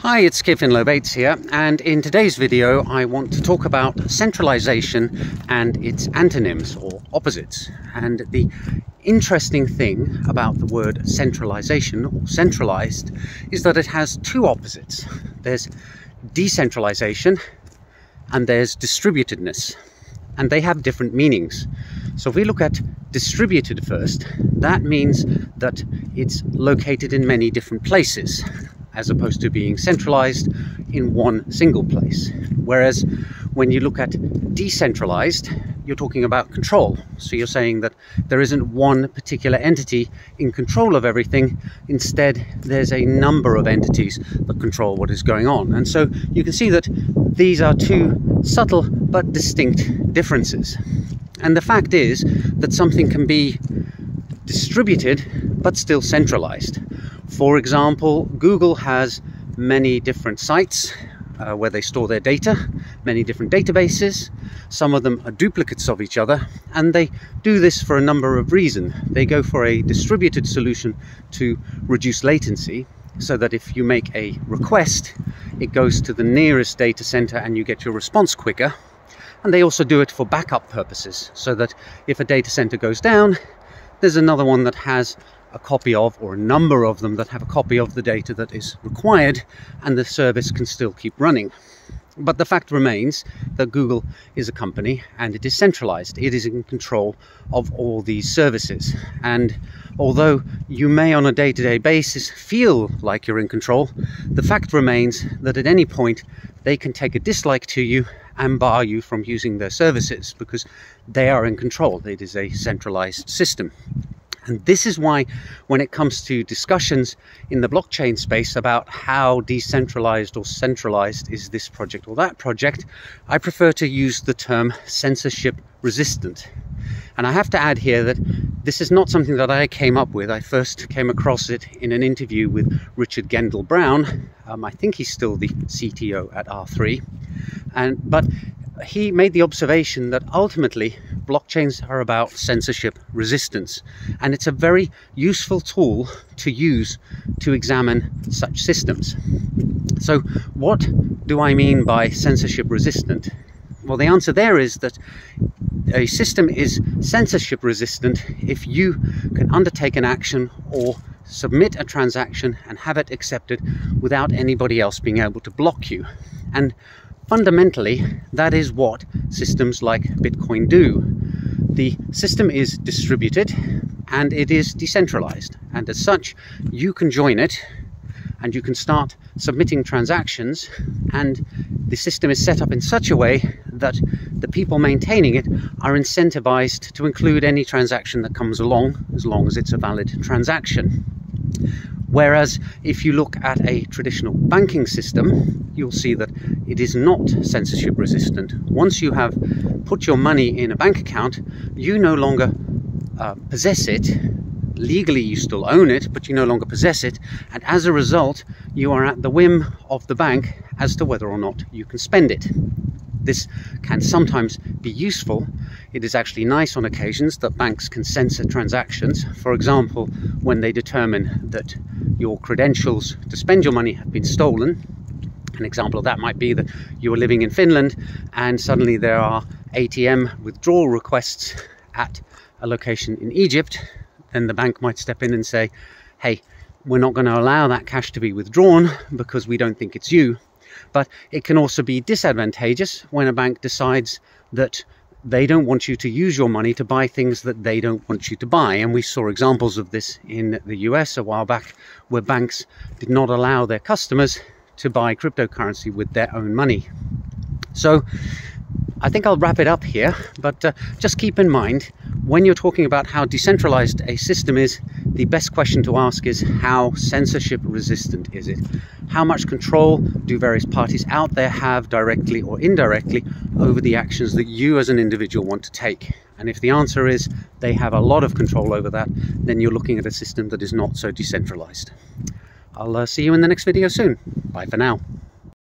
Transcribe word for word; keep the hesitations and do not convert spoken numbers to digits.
Hi, it's Kevin Lobates here, and in today's video I want to talk about centralization and its antonyms or opposites. And the interesting thing about the word centralization or centralized is that it has two opposites. There's decentralization and there's distributedness, and they have different meanings. So if we look at distributed first, that means that it's located in many different places, as opposed to being centralized in one single place. Whereas when you look at decentralized, you're talking about control. So you're saying that there isn't one particular entity in control of everything. Instead, there's a number of entities that control what is going on. And so you can see that these are two subtle but distinct differences. And the fact is that something can be distributed but still centralized. For example, Google has many different sites uh, where they store their data, many different databases. Some of them are duplicates of each other, and they do this for a number of reasons. They go for a distributed solution to reduce latency, so that if you make a request, it goes to the nearest data center and you get your response quicker. And they also do it for backup purposes, so that if a data center goes down, there's another one that has a copy of, or a number of them that have a copy of the data that is required, and the service can still keep running. But the fact remains that Google is a company and it is centralized. It is in control of all these services. And although you may on a day-to-day basis feel like you're in control, the fact remains that at any point they can take a dislike to you and bar you from using their services, because they are in control. It is a centralized system. And this is why, when it comes to discussions in the blockchain space about how decentralized or centralized is this project or that project, I prefer to use the term censorship resistant. And I have to add here that this is not something that I came up with. I first came across it in an interview with Richard Gendel Brown. Um, I think he's still the C T O at R three. And, but he made the observation that ultimately blockchains are about censorship resistance, and it's a very useful tool to use to examine such systems. So what do I mean by censorship resistant? Well, the answer there is that a system is censorship resistant if you can undertake an action or submit a transaction and have it accepted without anybody else being able to block you. And fundamentally, that is what systems like Bitcoin do. The system is distributed and it is decentralized, and as such you can join it and you can start submitting transactions, and the system is set up in such a way that the people maintaining it are incentivized to include any transaction that comes along, as long as it's a valid transaction. Whereas if you look at a traditional banking system, you'll see that it is not censorship resistant. Once you have put your money in a bank account, you no longer uh, possess it. Legally you still own it, but you no longer possess it, and as a result you are at the whim of the bank as to whether or not you can spend it. This can sometimes be useful. It is actually nice on occasions that banks can censor transactions. For example, when they determine that your credentials to spend your money have been stolen. An example of that might be that you are living in Finland and suddenly there are A T M withdrawal requests at a location in Egypt. Then the bank might step in and say, hey, we're not going to allow that cash to be withdrawn because we don't think it's you. But it can also be disadvantageous when a bank decides that they don't want you to use your money to buy things that they don't want you to buy. And we saw examples of this in the U S a while back, where banks did not allow their customers to buy cryptocurrency with their own money. So I think I'll wrap it up here, but uh, just keep in mind, when you're talking about how decentralized a system is, the best question to ask is, how censorship resistant is it? How much control do various parties out there have, directly or indirectly, over the actions that you as an individual want to take? And if the answer is they have a lot of control over that, then you're looking at a system that is not so decentralized. I'll uh, see you in the next video soon. Bye for now.